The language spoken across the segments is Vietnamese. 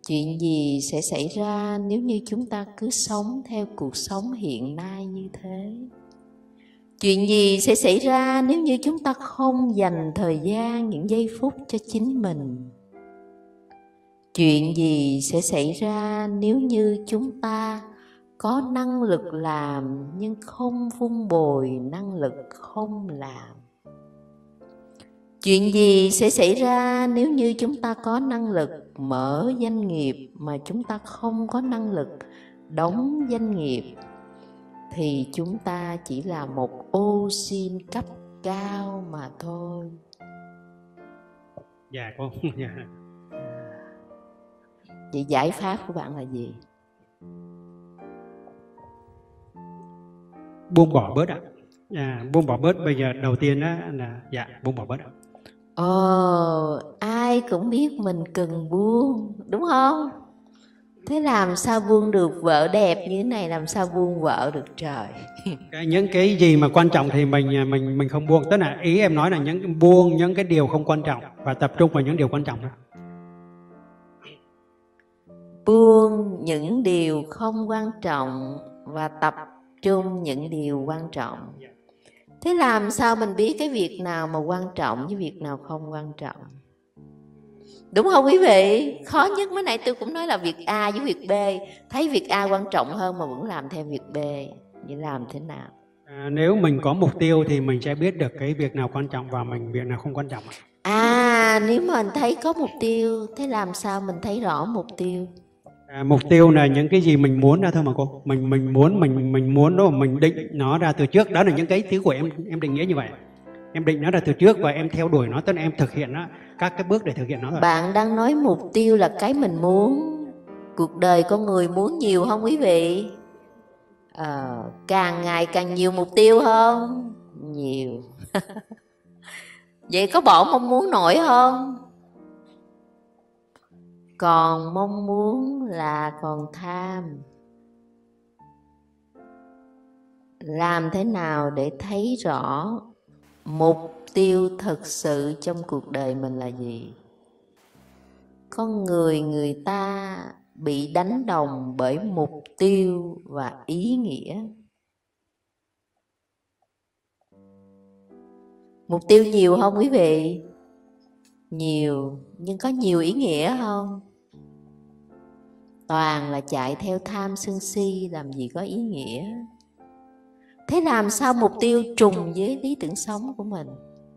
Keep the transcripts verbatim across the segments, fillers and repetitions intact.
Chuyện gì sẽ xảy ra nếu như chúng ta cứ sống theo cuộc sống hiện nay như thế? Chuyện gì sẽ xảy ra nếu như chúng ta không dành thời gian, những giây phút cho chính mình? Chuyện gì sẽ xảy ra nếu như chúng ta có năng lực làm nhưng không vun bồi năng lực không làm? Chuyện gì sẽ xảy ra nếu như chúng ta có năng lực mở doanh nghiệp mà chúng ta không có năng lực đóng doanh nghiệp? Thì chúng ta chỉ là một ô xin cấp cao mà thôi. Dạ con. Dạ. Vậy giải pháp của bạn là gì? Buông bỏ bớt ạ. À, buông bỏ bớt bây giờ đầu tiên á là dạ buông bỏ bớt ạ. Ồ, ai cũng biết mình cần buông, đúng không? Thế làm sao buông được vợ đẹp như thế này, làm sao buông vợ được trời? Cái, những cái gì mà quan trọng thì mình mình mình không buông. Tức là ý em nói là những buông những cái điều không quan trọng và tập trung vào những điều quan trọng đó. Buông những điều không quan trọng và tập trung những điều quan trọng. Thế làm sao mình biết cái việc nào mà quan trọng với việc nào không quan trọng? Đúng không quý vị? Khó nhất mới nãy tôi cũng nói là việc A với việc B. Thấy việc A quan trọng hơn mà vẫn làm theo việc B. Vậy làm thế nào? À, nếu mình có mục tiêu thì mình sẽ biết được cái việc nào quan trọng và mình việc nào không quan trọng. À, nếu mà mình thấy có mục tiêu, thế làm sao mình thấy rõ mục tiêu? À, mục tiêu là những cái gì mình muốn ra thôi mà cô. Mình mình muốn mình mình muốn đó, mình định nó ra từ trước. Đó là những cái thứ của em em định nghĩa như vậy. Em định nó ra từ trước và em theo đuổi nó, tức là em thực hiện nó, các cái bước để thực hiện nó rồi. Bạn đang nói mục tiêu là cái mình muốn. Cuộc đời con người muốn nhiều không quý vị? À, càng ngày càng nhiều mục tiêu không? Nhiều. Vậy có bỏ mong muốn nổi không? Còn mong muốn là còn tham. Làm thế nào để thấy rõ mục tiêu thực sự trong cuộc đời mình là gì? Con người người ta bị đánh đồng bởi mục tiêu và ý nghĩa. Mục tiêu nhiều không quý vị? Nhiều, nhưng có nhiều ý nghĩa không? Toàn là chạy theo tham sân si, làm gì có ý nghĩa. Thế làm sao mục tiêu trùng với lý tưởng sống của mình?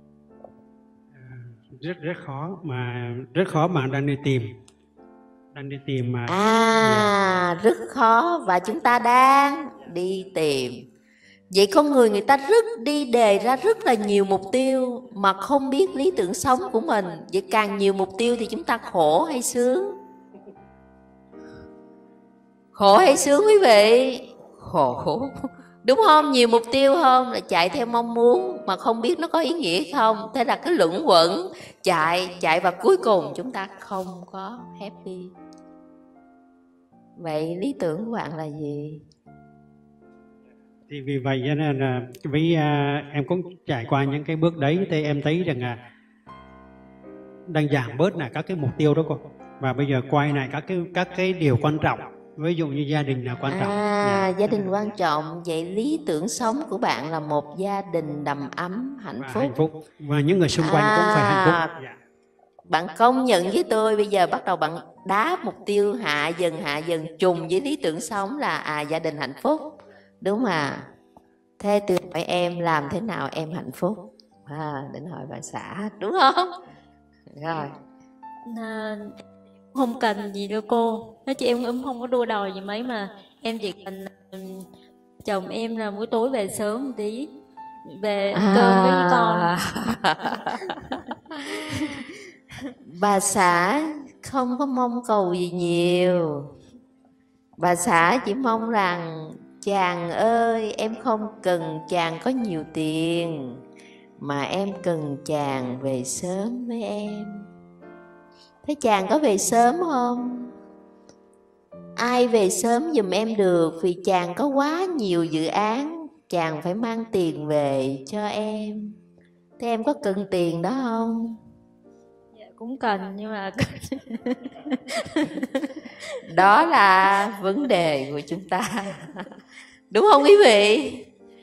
Rất rất khó mà rất khó mà đang đi tìm. Đang đi tìm mà. À, yeah. Rất khó và chúng ta đang đi tìm. Vậy con người người ta rất đi đề ra rất là nhiều mục tiêu mà không biết lý tưởng sống của mình. Vậy càng nhiều mục tiêu thì chúng ta khổ hay sướng? Khổ hay sướng quý vị? Khổ. Đúng không? Nhiều mục tiêu không? Là chạy theo mong muốn mà không biết nó có ý nghĩa không? Thế là cứ luẩn quẩn, chạy, chạy và cuối cùng chúng ta không có happy. Vậy lý tưởng của bạn là gì? Thì vì vậy cho nên là vì uh, em cũng trải qua những cái bước đấy thì em thấy rằng là đang giảm bớt là các cái mục tiêu đó cô, và bây giờ quay lại các cái các cái điều quan trọng, ví dụ như gia đình là quan trọng. À, dạ. Gia đình quan trọng. Vậy lý tưởng sống của bạn là một gia đình đầm ấm, hạnh và phúc. hạnh phúc và những người xung quanh à, cũng phải hạnh phúc. Dạ. Bạn công nhận với tôi bây giờ bắt đầu bạn đá mục tiêu hạ dần hạ dần trùng với lý tưởng sống là à gia đình hạnh phúc, đúng mà. Thế tôi hỏi em làm thế nào em hạnh phúc? À, định hỏi bà xã đúng không? Rồi. À, không cần gì đâu cô. Nói chị em cũng không có đua đòi gì mấy mà em chỉ cần um, chồng em là buổi tối về sớm một tí, về ăn à. cơm với con. Bà xã không có mong cầu gì nhiều. Bà xã chỉ mong rằng chàng ơi em không cần chàng có nhiều tiền, mà em cần chàng về sớm với em. Thế chàng có về sớm không? Ai về sớm giùm em được, vì chàng có quá nhiều dự án, chàng phải mang tiền về cho em. Thế em có cần tiền đó không? Dạ cũng cần nhưng mà đó là vấn đề của chúng ta. Đúng không quý vị?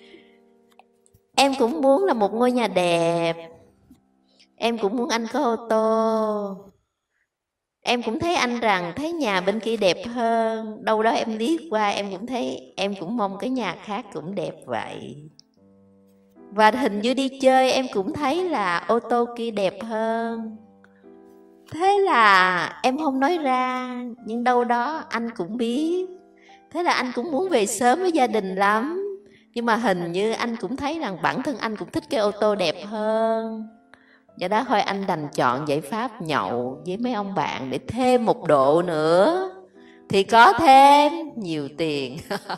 Em cũng muốn là một ngôi nhà đẹp, em cũng muốn anh có ô tô, em cũng thấy anh rằng thấy nhà bên kia đẹp hơn, đâu đó em liếc qua em cũng thấy, em cũng mong cái nhà khác cũng đẹp vậy. Và hình như đi chơi em cũng thấy là ô tô kia đẹp hơn. Thế là em không nói ra, nhưng đâu đó anh cũng biết. Thế là anh cũng muốn về sớm với gia đình lắm. Nhưng mà hình như anh cũng thấy rằng bản thân anh cũng thích cái ô tô đẹp hơn. Do đó thôi anh đành chọn giải pháp nhậu với mấy ông bạn để thêm một độ nữa, thì có thêm nhiều tiền.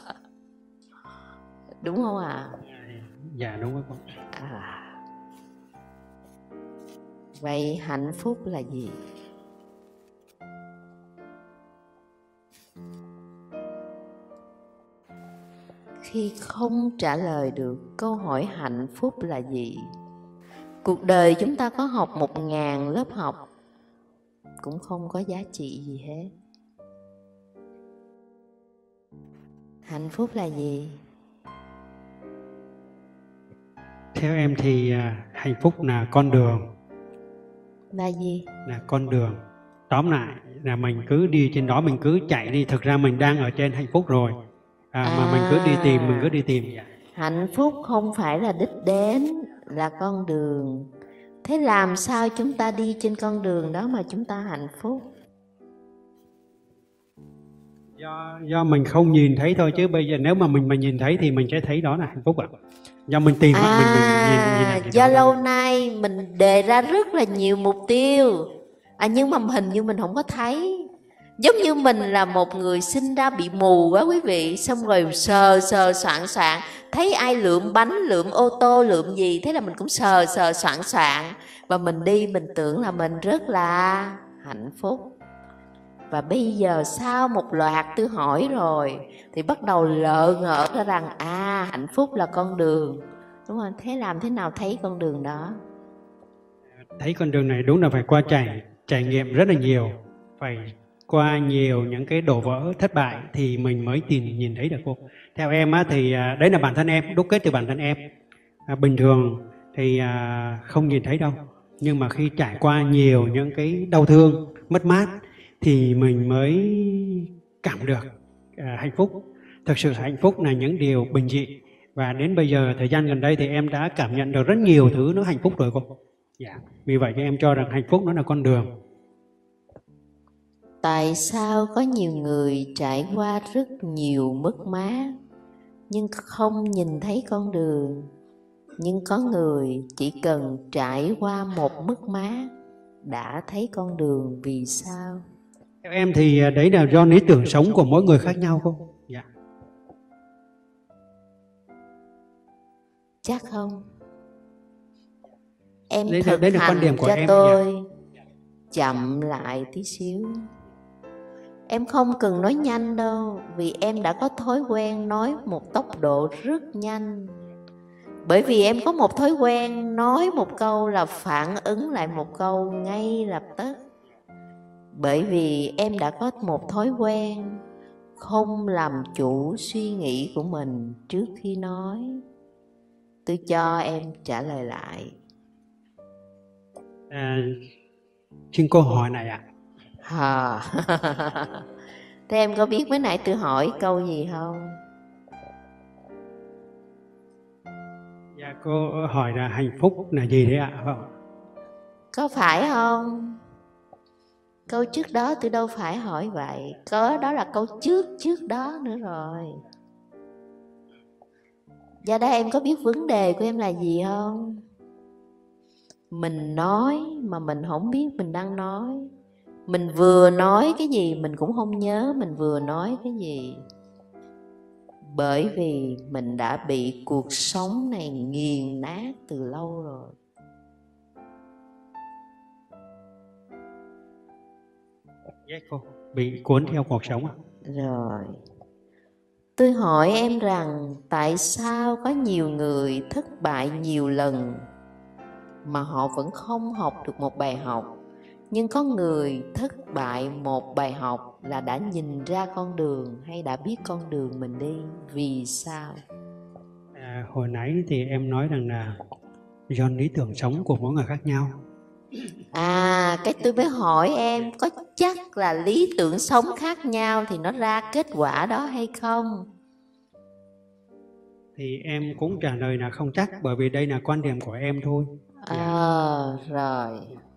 Đúng không ạ? À? Dạ đúng rồi. À. Vậy hạnh phúc là gì? Khi không trả lời được câu hỏi hạnh phúc là gì, cuộc đời chúng ta có học một ngàn lớp học cũng không có giá trị gì hết. Hạnh phúc là gì? Theo em thì à, hạnh phúc là con đường. Là gì? Là con đường. Tóm lại là mình cứ đi trên đó, mình cứ chạy đi. Thực ra mình đang ở trên hạnh phúc rồi. À, à, mà mình cứ đi tìm, mình cứ đi tìm vậy. Hạnh phúc không phải là đích đến, là con đường. Thế làm sao chúng ta đi trên con đường đó mà chúng ta hạnh phúc? Do, do mình không nhìn thấy thôi, chứ bây giờ nếu mà mình mà nhìn thấy thì mình sẽ thấy đó là hạnh phúc ạ. Do mình tìm à, mình, mình nhìn, nhìn do lâu đó. Nay mình đề ra rất là nhiều mục tiêu, à, nhưng mà hình như mình không có thấy. Giống như mình là một người sinh ra bị mù quá quý vị, xong rồi sờ sờ soạn soạn, thấy ai lượm bánh, lượm ô tô, lượm gì, thế là mình cũng sờ sờ soạn soạn, và mình đi mình tưởng là mình rất là hạnh phúc. Và bây giờ sau một loạt tôi hỏi rồi thì bắt đầu lỡ ngỡ ra rằng à, hạnh phúc là con đường. Đúng không? Thế làm thế nào thấy con đường đó? Thấy con đường này đúng là phải qua trải trải nghiệm rất là nhiều, phải qua nhiều những cái đổ vỡ thất bại thì mình mới tìm nhìn thấy được cô. Theo em á, thì đấy là bản thân em, đúc kết từ bản thân em. À, bình thường thì à, không nhìn thấy đâu, nhưng mà khi trải qua nhiều những cái đau thương, mất mát thì mình mới cảm được à, hạnh phúc. Thực sự hạnh phúc là những điều bình dị, và đến bây giờ thời gian gần đây thì em đã cảm nhận được rất nhiều thứ nó hạnh phúc rồi cô. Dạ. Vì vậy em cho rằng hạnh phúc nó là con đường. Tại sao có nhiều người trải qua rất nhiều mất mát nhưng không nhìn thấy con đường, nhưng có người chỉ cần trải qua một mất mát đã thấy con đường? Vì sao? Theo em thì đấy là do lý tưởng sống của mỗi người khác nhau không? Dạ. Chắc không? Em Đấy thực là, đấy là quan điểm hành của cho em. tôi Dạ. Chậm lại tí xíu. Em không cần nói nhanh đâu, vì em đã có thói quen nói một tốc độ rất nhanh. Bởi vì em có một thói quen nói một câu là phản ứng lại một câu ngay lập tức. Bởi vì em đã có một thói quen không làm chủ suy nghĩ của mình trước khi nói. Tôi cho em trả lời lại. À, xin cô hỏi này ạ. À. Thế em có biết mới nãy tôi hỏi câu gì không? Dạ, cô hỏi là hạnh phúc là gì đấy ạ? Không. Có phải không? Câu trước đó tôi đâu phải hỏi vậy. Có đó là câu trước trước đó nữa rồi. Do đó em có biết vấn đề của em là gì không? Mình nói mà mình không biết mình đang nói. Mình vừa nói cái gì mình cũng không nhớ mình vừa nói cái gì. Bởi vì mình đã bị cuộc sống này nghiền nát từ lâu rồi. Yes, cô. Bị cuốn theo cuộc sống ạ. Rồi. Tôi hỏi em rằng tại sao có nhiều người thất bại nhiều lần mà họ vẫn không học được một bài học, Nhưng có người thất bại một bài học là đã nhìn ra con đường hay đã biết con đường mình đi. Vì sao? À, hồi nãy thì em nói rằng là do lý tưởng sống của mỗi người khác nhau. À, cái tôi mới hỏi em, có chắc là lý tưởng sống khác nhau thì nó ra kết quả đó hay không? Thì em cũng trả lời là không chắc, bởi vì đây là quan điểm của em thôi. À, rồi.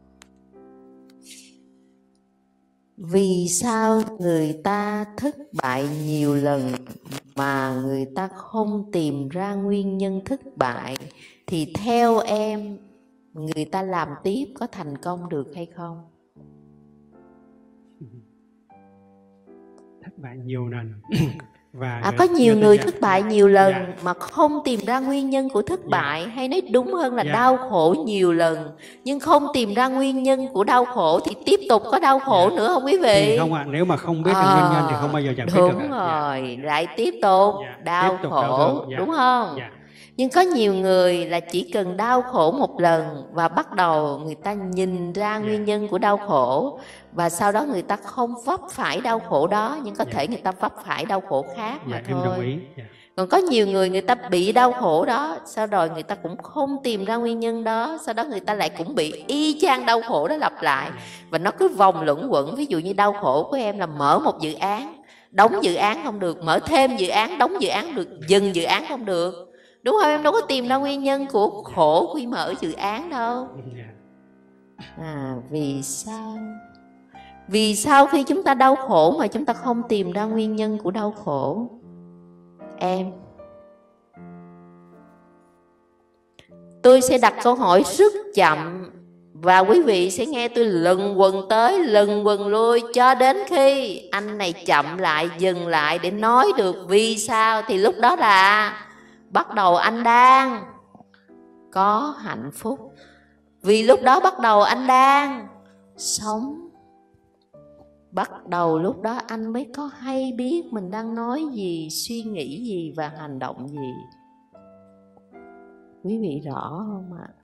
Vì sao người ta thất bại nhiều lần mà người ta không tìm ra nguyên nhân thất bại? Thì theo em, người ta làm tiếp có thành công được hay không? Thất bại nhiều lần. Và À, có nhiều người thất bại nhiều lần dạ. mà không tìm ra nguyên nhân của thất Dạ. bại, hay nói đúng hơn là Dạ. đau khổ nhiều lần nhưng không tìm ra nguyên nhân của đau khổ thì tiếp tục có đau khổ Dạ. nữa không quý vị? Thì không ạ, à, nếu mà không biết được à, nguyên nhân thì không bao giờ giải quyết đúng được. rồi, Dạ. lại tiếp tục Dạ. đau Tiếp tục khổ, đau thương. Dạ. đúng không? Dạ. Nhưng có nhiều người là chỉ cần đau khổ một lần và bắt đầu người ta nhìn ra nguyên nhân của đau khổ, và sau đó người ta không vấp phải đau khổ đó, nhưng có thể người ta vấp phải đau khổ khác mà Dạ, thôi. em đồng ý. Dạ. Còn có nhiều người người ta bị đau khổ đó, sau rồi người ta cũng không tìm ra nguyên nhân đó, sau đó người ta lại cũng bị y chang đau khổ đó lặp lại, và nó cứ vòng luẩn quẩn. Ví dụ như đau khổ của em là mở một dự án, đóng dự án không được, mở thêm dự án, đóng dự án được, dừng dự án không được, đúng không? Em đâu có tìm ra nguyên nhân của khổ khi mở dự án đâu. À, vì sao? Vì sao khi chúng ta đau khổ mà chúng ta không tìm ra nguyên nhân của đau khổ? Em, tôi sẽ đặt câu hỏi rất chậm và quý vị sẽ nghe tôi lần quần tới lần quần lui cho đến khi anh này chậm lại, dừng lại để nói được vì sao, thì lúc đó là bắt đầu anh đang có hạnh phúc, vì lúc đó bắt đầu anh đang sống. Bắt đầu lúc đó anh mới có hay biết mình đang nói gì, suy nghĩ gì và hành động gì. Quý vị rõ không ạ?